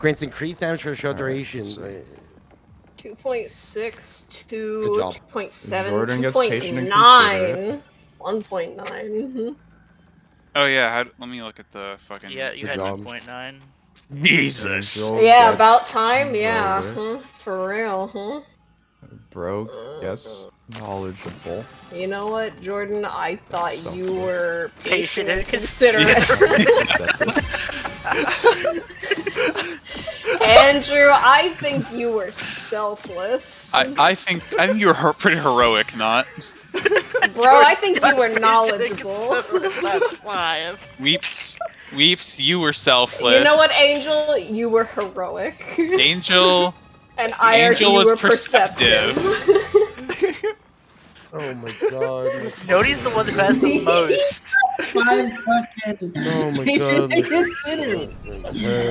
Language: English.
Grants increased damage for a short duration. 2.6 to 2.7, Jordan gets patient and 2.9, 1.9. Oh yeah, let me look at the fucking. Yeah, you had 1.9. Jesus. Yeah, about time. Yeah, for real. Broke, yes. Knowledgeable. You know what, Jordan? I thought you were patient and considerate. Andrew, I think you were selfless. I think you were pretty heroic, not. Bro, I think you were knowledgeable. That's 5. Weeps, you were selfless. You know what, Angel? You were heroic. Angel. And Angel was were perceptive. Oh my god. Nody's the one that has the most. 5 fucking. Oh my god.